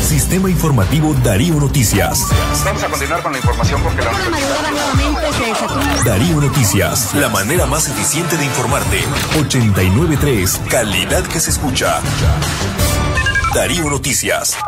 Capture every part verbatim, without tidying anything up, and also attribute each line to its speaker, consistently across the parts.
Speaker 1: Sistema Informativo Darío Noticias.
Speaker 2: Vamos a continuar con la información porque la
Speaker 1: Darío Noticias, la manera más eficiente de informarte. ochenta y nueve punto tres, calidad que se escucha. Darío Noticias.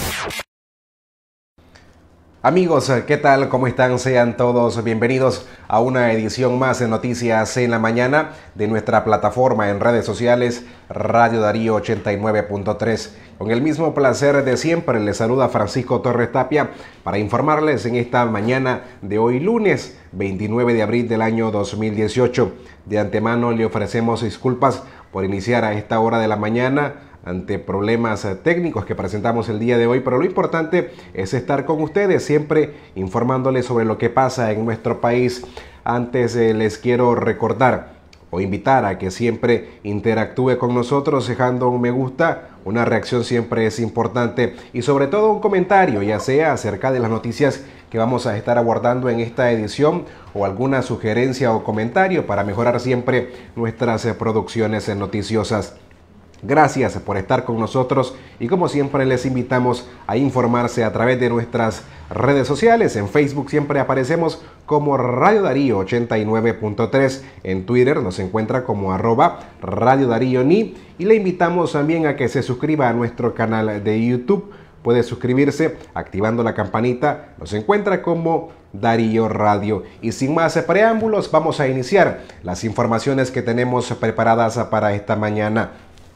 Speaker 3: Amigos, ¿qué tal? ¿Cómo están? Sean todos bienvenidos a una edición más de Noticias en la Mañana de nuestra plataforma en redes sociales Radio Darío ochenta y nueve punto tres. Con el mismo placer de siempre, les saluda Francisco Torres Tapia para informarles en esta mañana de hoy lunes veintinueve de abril del año dos mil dieciocho. De antemano le ofrecemos disculpas por iniciar a esta hora de la mañana ante problemas técnicos que presentamos el día de hoy, pero lo importante es estar con ustedes, siempre informándoles sobre lo que pasa en nuestro país. Antes eh, les quiero recordar o invitar a que siempre interactúe con nosotros dejando un me gusta, una reacción siempre es importante y sobre todo un comentario, ya sea acerca de las noticias que vamos a estar abordando en esta edición o alguna sugerencia o comentario para mejorar siempre nuestras eh, producciones eh, noticiosas. Gracias por estar con nosotros y como siempre les invitamos a informarse a través de nuestras redes sociales. En Facebook siempre aparecemos como Radio Darío ochenta y nueve punto tres, en Twitter nos encuentra como arroba Radio Darío Ni y le invitamos también a que se suscriba a nuestro canal de YouTube. Puede suscribirse activando la campanita, nos encuentra como Darío Radio. Y sin más preámbulos vamos a iniciar las informaciones que tenemos preparadas para esta mañana.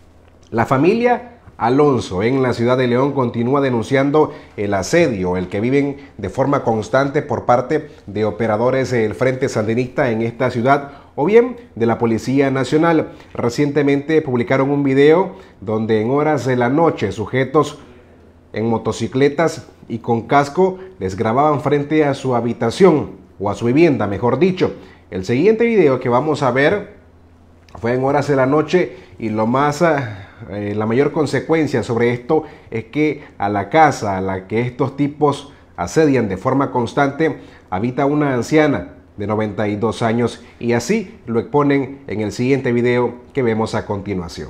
Speaker 3: La familia Alonso en la ciudad de León continúa denunciando el asedio, el que viven de forma constante por parte de operadores del Frente Sandinista en esta ciudad o bien de la Policía Nacional. Recientemente publicaron un video donde en horas de la noche sujetos en motocicletas y con casco les grababan frente a su habitación o a su vivienda, mejor dicho. El siguiente video que vamos a ver fue en horas de la noche y lo más, eh, la mayor consecuencia sobre esto es que a la casa a la que estos tipos asedian de forma constante habita una anciana de noventa y dos años y así lo exponen en el siguiente video que vemos a continuación.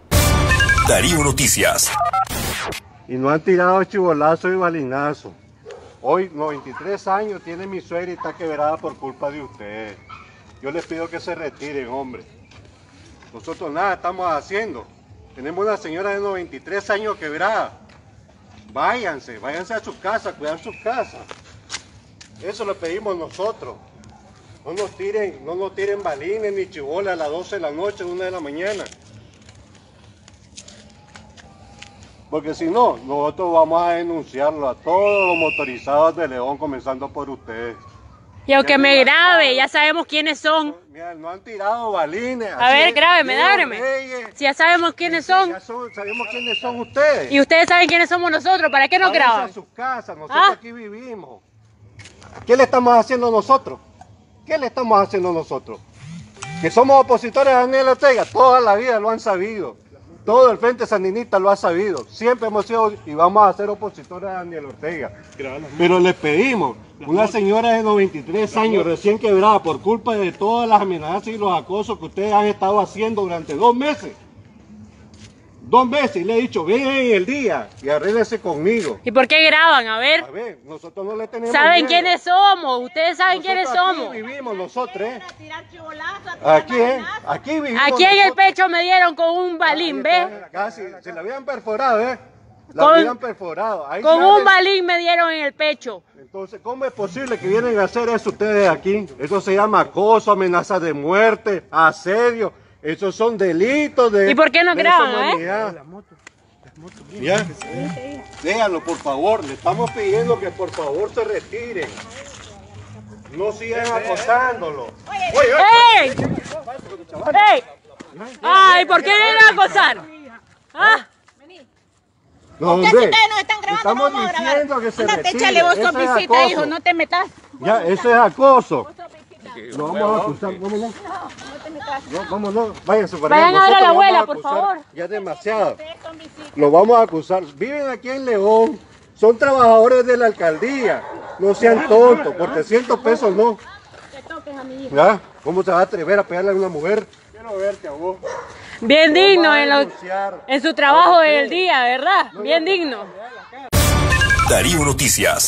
Speaker 1: Darío Noticias.
Speaker 4: Y no han tirado chivolazo y balinazo. Hoy noventa y tres años tiene mi suegra y está quebrada por culpa de ustedes. Yo les pido que se retiren, hombre. Nosotros nada estamos haciendo. Tenemos una señora de noventa y tres años quebrada. Váyanse, váyanse a su casa, cuidar su casa. Eso lo pedimos nosotros. No nos tiren, no nos tiren balines ni chibolas a las doce de la noche, una de la mañana. Porque si no, nosotros vamos a denunciarlo a todos los motorizados de León, comenzando por ustedes.
Speaker 5: Y aunque me grabe, ya sabemos quiénes son.
Speaker 4: Mira, no han tirado balines.
Speaker 5: A ver, grábeme, grábeme. Si ya sabemos quiénes son.
Speaker 4: Ya son, sabemos quiénes son ustedes.
Speaker 5: Y ustedes saben quiénes somos nosotros, ¿para qué nos graban?
Speaker 4: A sus casas, nosotros
Speaker 5: ¿Ah?
Speaker 4: Aquí vivimos. ¿Qué le estamos haciendo nosotros? ¿Qué le estamos haciendo nosotros? Que somos opositores a Daniel Ortega, toda la vida lo han sabido. Todo el Frente Sandinista lo ha sabido. Siempre hemos sido y vamos a ser opositores a Daniel Ortega. Pero les pedimos, una señora de noventa y tres años recién quebrada por culpa de todas las amenazas y los acosos que ustedes han estado haciendo durante dos meses. Dos meses y le he dicho, ven en el día y arréglense conmigo.
Speaker 5: ¿Y por qué graban? A ver.
Speaker 4: A ver, nosotros no le tenemos
Speaker 5: ¿Saben
Speaker 4: miedo.
Speaker 5: quiénes somos? Ustedes saben
Speaker 4: Nosotros
Speaker 5: quiénes
Speaker 4: aquí
Speaker 5: somos.
Speaker 4: vivimos nosotros, ¿eh? Aquí, ¿eh? Aquí vivimos
Speaker 5: Aquí en el
Speaker 4: nosotros.
Speaker 5: pecho me dieron con un balín, ¿ves?
Speaker 4: Casi, se la habían perforado, ¿eh? La
Speaker 5: Con-
Speaker 4: habían perforado. Ahí
Speaker 5: Con
Speaker 4: sale.
Speaker 5: un balín me dieron en el pecho.
Speaker 4: Entonces, ¿cómo es posible que vienen a hacer eso ustedes aquí? Eso se llama acoso, amenaza de muerte, asedio. Esos son delitos de...
Speaker 5: ¿Y por qué no
Speaker 4: de
Speaker 5: graban,
Speaker 4: deshumanidad. ¿Ya? Déjalo, por favor. Le estamos pidiendo que por favor se retiren. No sigan acosándolo.
Speaker 5: ¡Ey! ¡Ey! ¡Ay! ¿Por qué vienen a acosar? ¿Ah?
Speaker 4: No,
Speaker 6: Ustedes,
Speaker 4: hombre,
Speaker 6: ustedes nos están grabando,
Speaker 4: estamos
Speaker 6: no vamos a grabar.
Speaker 4: diciendo que se
Speaker 6: Ándate,
Speaker 4: retire.
Speaker 6: échale vos
Speaker 4: Eso
Speaker 6: tu
Speaker 4: es
Speaker 6: pisita,
Speaker 4: acoso.
Speaker 6: hijo, no te metas.
Speaker 4: Ya, eso es acoso. Lo vamos a
Speaker 6: No,
Speaker 4: acusar, vámonos.
Speaker 6: no te metas.
Speaker 4: No, vámonos, váyanse para
Speaker 5: Vayan
Speaker 4: allá.
Speaker 5: a ver a la
Speaker 4: Nosotros
Speaker 5: abuela,
Speaker 4: vamos a
Speaker 5: por
Speaker 4: acusar.
Speaker 5: favor.
Speaker 4: Ya es demasiado.
Speaker 6: Ustedes son visitas.
Speaker 4: Lo vamos a acusar. Viven aquí en León. Son trabajadores de la alcaldía. No sean tontos. Por trescientos pesos no.
Speaker 6: Te toques a mi hijo.
Speaker 4: ¿Ya? ¿Cómo se va a atrever a pegarle a una mujer? Quiero verte a vos.
Speaker 5: Bien
Speaker 4: Lo
Speaker 5: digno
Speaker 4: va a
Speaker 5: en, lo-
Speaker 4: denunciar.
Speaker 5: en su trabajo
Speaker 4: A usted.
Speaker 5: del día, ¿verdad? Bien digno.
Speaker 1: Darío Noticias.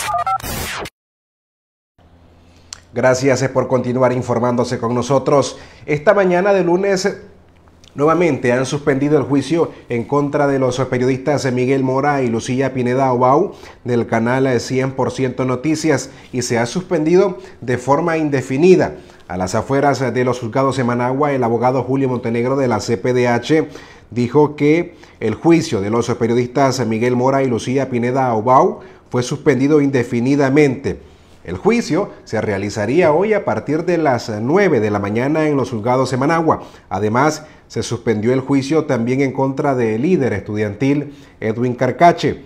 Speaker 3: Gracias por continuar informándose con nosotros. Esta mañana de lunes nuevamente han suspendido el juicio en contra de los periodistas Miguel Mora y Lucía Pineda Obau del canal cien por ciento Noticias y se ha suspendido de forma indefinida. A las afueras de los juzgados de Managua, el abogado Julio Montenegro de la C P D H dijo que el juicio de los periodistas Miguel Mora y Lucía Pineda Obau fue suspendido indefinidamente. El juicio se realizaría hoy a partir de las nueve de la mañana en los juzgados de Managua. Además, se suspendió el juicio también en contra del líder estudiantil Edwin Carcache.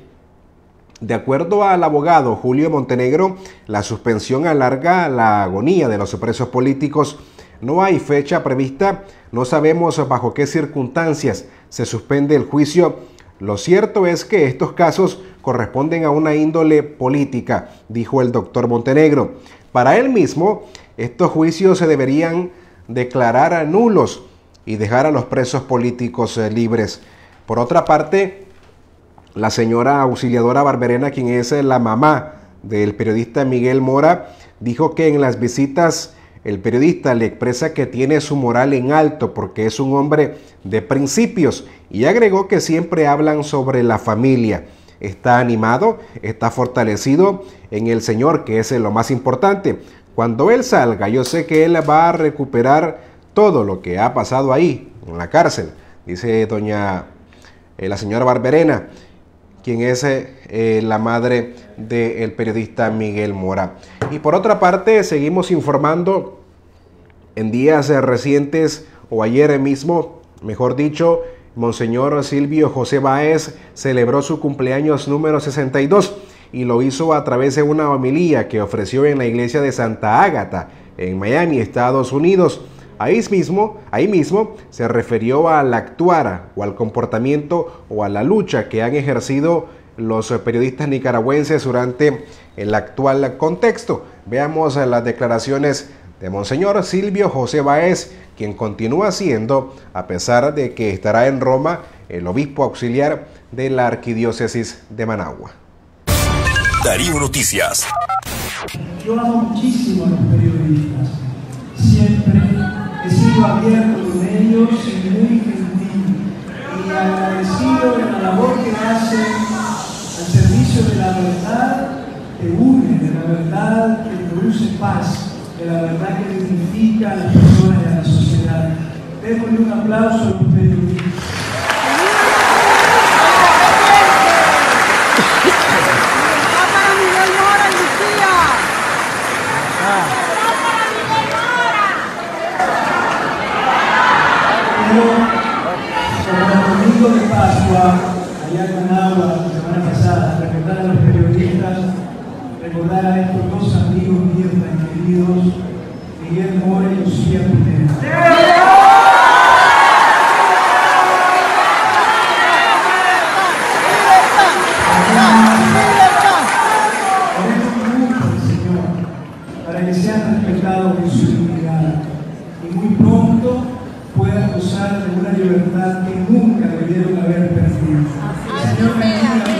Speaker 3: De acuerdo al abogado Julio Montenegro, la suspensión alarga la agonía de los presos políticos. No hay fecha prevista, no sabemos bajo qué circunstancias se suspende el juicio. Lo cierto es que estos casos corresponden a una índole política, dijo el doctor Montenegro. Para él mismo, estos juicios se deberían declarar nulos y dejar a los presos políticos eh, libres. Por otra parte, la señora Auxiliadora Barberena, quien es la mamá del periodista Miguel Mora, dijo que en las visitas el periodista le expresa que tiene su moral en alto porque es un hombre de principios y agregó que siempre hablan sobre la familia. Está animado, está fortalecido en el Señor, que es lo más importante. Cuando él salga, yo sé que él va a recuperar todo lo que ha pasado ahí, en la cárcel, dice doña eh, la señora Barberena, quien es eh, la madre del periodista Miguel Mora. Y por otra parte, seguimos informando en días eh, recientes, o ayer mismo, mejor dicho, Monseñor Silvio José Báez celebró su cumpleaños número sesenta y dos y lo hizo a través de una homilía que ofreció en la iglesia de Santa Ágata, en Miami, Estados Unidos. Ahí mismo, ahí mismo se refirió al actuar o al comportamiento o a la lucha que han ejercido los periodistas nicaragüenses durante el actual contexto. Veamos las declaraciones de Monseñor Silvio José Báez, quien continúa siendo, a pesar de que estará en Roma, el obispo auxiliar de la arquidiócesis de Managua.
Speaker 1: Darío Noticias.
Speaker 7: Yo amo muchísimo a los periodistas. Siempre he sido abierto con ellos y muy gentil y agradecido de la labor que hacen al servicio de la verdad que une, de la verdad que produce paz, de la verdad que dignifica a las personas y a la sociedad. Démosle un aplauso a los periodistas. Como el domingo de Pascua, allá en Managua, la semana pasada, recordar a los periodistas, recordar a estos dos amigos míos tan queridos, Miguel Mora y Lucía Pineda. Para que sean respetados en su dignidad y muy pronto puedan gozar de una libertad que nunca debieron haber perdido. El Señor bendiga a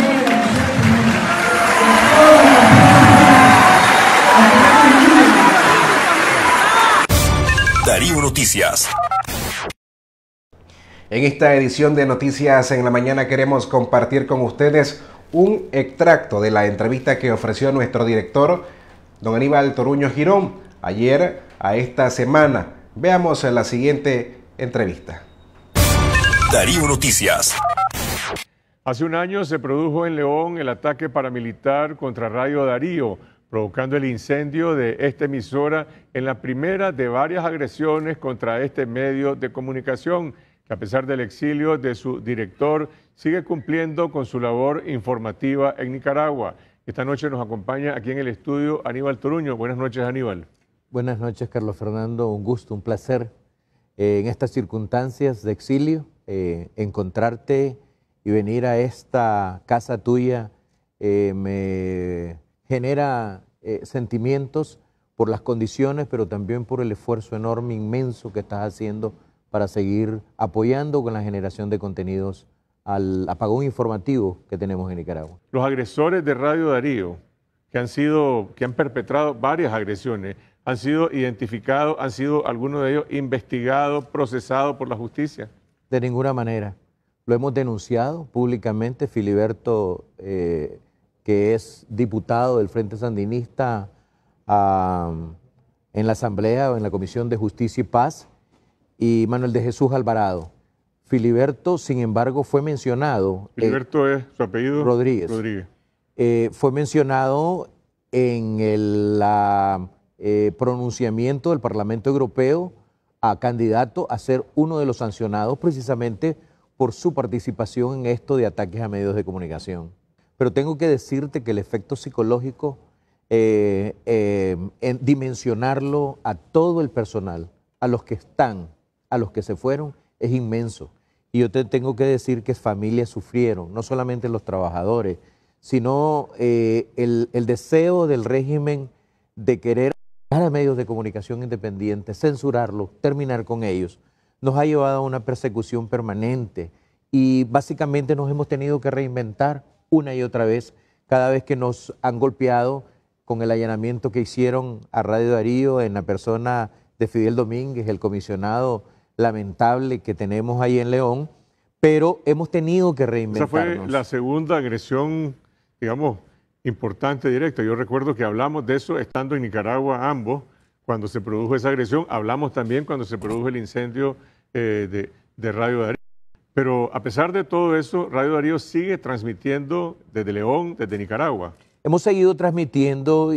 Speaker 1: Darío Noticias.
Speaker 3: En esta edición de Noticias en la Mañana queremos compartir con ustedes un extracto de la entrevista que ofreció nuestro director, don Aníbal Toruño Girón, ayer a esta semana. Veamos la siguiente entrevista.
Speaker 1: Darío Noticias.
Speaker 8: Hace un año se produjo en León el ataque paramilitar contra Radio Darío, provocando el incendio de esta emisora en la primera de varias agresiones contra este medio de comunicación, que a pesar del exilio de su director, sigue cumpliendo con su labor informativa en Nicaragua. Esta noche nos acompaña aquí en el estudio Aníbal Toruño. Buenas noches, Aníbal.
Speaker 9: Buenas noches, Carlos Fernando. Un gusto, un placer eh, en estas circunstancias de exilio, eh, encontrarte y venir a esta casa tuya eh, me genera eh, sentimientos por las condiciones, pero también por el esfuerzo enorme, inmenso que estás haciendo para seguir apoyando con la generación de contenidos al apagón informativo que tenemos en Nicaragua.
Speaker 8: Los agresores de Radio Darío, que han sido, que han perpetrado varias agresiones, han sido identificados, han sido algunos de ellos investigados, procesados por la justicia.
Speaker 9: De ninguna manera. Lo hemos denunciado públicamente. Filiberto, eh, que es diputado del Frente Sandinista uh, en la Asamblea o en la Comisión de Justicia y Paz, y Manuel de Jesús Alvarado. Filiberto, sin embargo, fue mencionado...
Speaker 8: Filiberto eh, es su apellido.
Speaker 9: Rodríguez.
Speaker 8: Rodríguez.
Speaker 9: Eh, fue mencionado en el la, eh, pronunciamiento del Parlamento Europeo a candidato a ser uno de los sancionados precisamente por su participación en esto de ataques a medios de comunicación. Pero tengo que decirte que el efecto psicológico, eh, eh, en dimensionarlo a todo el personal, a los que están, a los que se fueron, es inmenso. Y yo te tengo que decir que familias sufrieron, no solamente los trabajadores, sino eh, el, el deseo del régimen de querer atacar a medios de comunicación independientes, censurarlos, terminar con ellos, nos ha llevado a una persecución permanente y básicamente nos hemos tenido que reinventar una y otra vez cada vez que nos han golpeado con el allanamiento que hicieron a Radio Darío en la persona de Fidel Domínguez, el comisionado lamentable que tenemos ahí en León, pero hemos tenido que reinventarnos.
Speaker 8: Esa fue la segunda agresión, digamos, importante directa. Yo recuerdo que hablamos de eso estando en Nicaragua ambos, cuando se produjo esa agresión. Hablamos también cuando se produjo el incendio eh, de, de Radio Darío. Pero a pesar de todo eso, Radio Darío sigue transmitiendo desde León, desde Nicaragua.
Speaker 9: Hemos seguido transmitiendo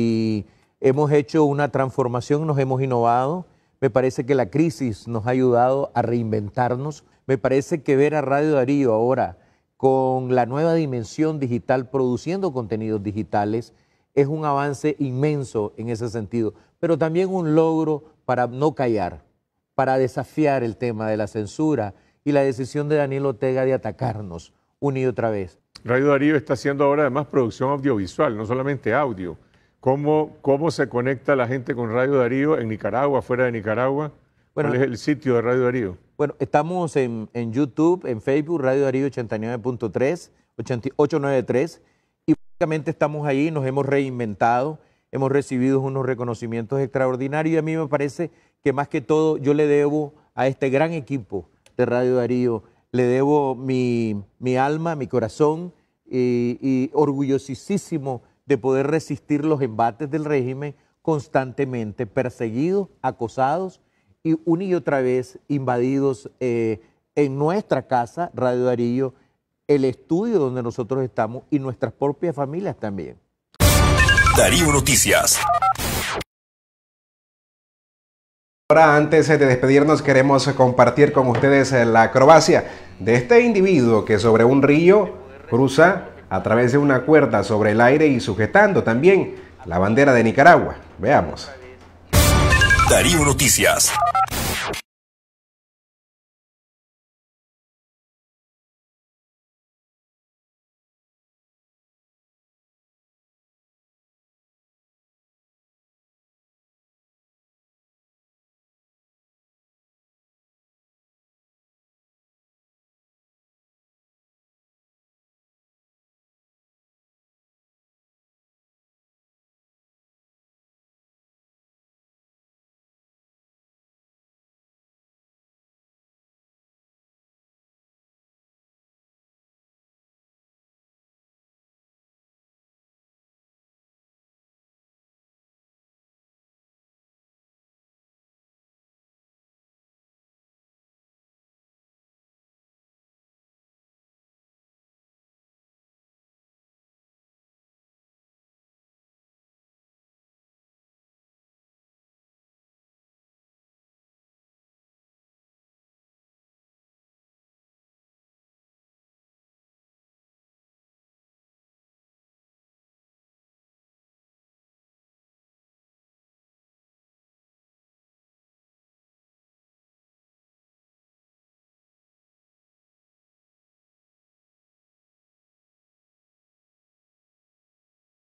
Speaker 9: y hemos hecho una transformación, nos hemos innovado. Me parece que la crisis nos ha ayudado a reinventarnos. Me parece que ver a Radio Darío ahora con la nueva dimensión digital, produciendo contenidos digitales, es un avance inmenso en ese sentido, pero también un logro para no callar, para desafiar el tema de la censura y la decisión de Daniel Ortega de atacarnos una y otra vez.
Speaker 8: Radio Darío está haciendo ahora además producción audiovisual, no solamente audio. ¿Cómo, cómo se conecta la gente con Radio Darío en Nicaragua, fuera de Nicaragua? Bueno, ¿cuál es el sitio de Radio Darío?
Speaker 9: Bueno, estamos en, en YouTube, en Facebook, Radio Darío ochenta y nueve punto tres, ochocientos noventa y tres, y básicamente estamos ahí, nos hemos reinventado, hemos recibido unos reconocimientos extraordinarios y a mí me parece que más que todo yo le debo a este gran equipo de Radio Darío, le debo mi, mi alma, mi corazón y, y orgullosísimo de poder resistir los embates del régimen constantemente, perseguidos, acosados y una y otra vez invadidos eh, en nuestra casa, Radio Darío, el estudio donde nosotros estamos y nuestras propias familias también.
Speaker 1: Darío Noticias.
Speaker 3: Ahora, antes de despedirnos, queremos compartir con ustedes la acrobacia de este individuo que sobre un río cruza a través de una cuerda sobre el aire y sujetando también la bandera de Nicaragua. Veamos.
Speaker 1: Darío Noticias.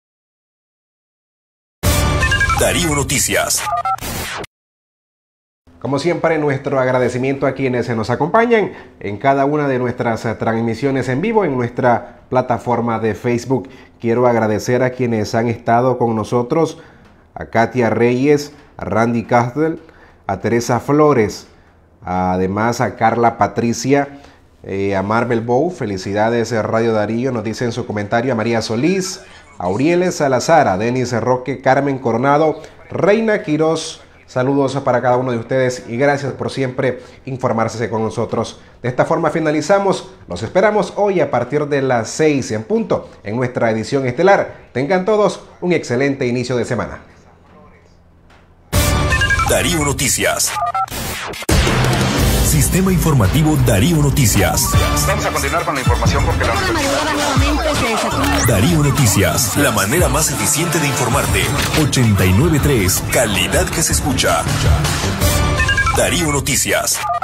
Speaker 1: Darío Noticias.
Speaker 3: Como siempre, nuestro agradecimiento a quienes se nos acompañan en cada una de nuestras transmisiones en vivo en nuestra plataforma de Facebook. Quiero agradecer a quienes han estado con nosotros, a Katia Reyes, a Randy Castle, a Teresa Flores, además a Carla Patricia, eh, a Marvel Bow, felicidades Radio Darío, nos dice en su comentario, a María Solís, a Aurieles Salazar, a Denis Roque, Carmen Coronado, Reina Quirós. Saludos para cada uno de ustedes y gracias por siempre informarse con nosotros. De esta forma finalizamos. Los esperamos hoy a partir de las seis en punto en nuestra edición estelar. Tengan todos un excelente inicio de semana.
Speaker 1: Darío Noticias. Sistema Informativo Darío Noticias.
Speaker 2: Vamos a continuar con la información porque la
Speaker 1: Darío Noticias, la manera más eficiente de informarte. ochenta y nueve punto tres, calidad que se escucha. Darío Noticias.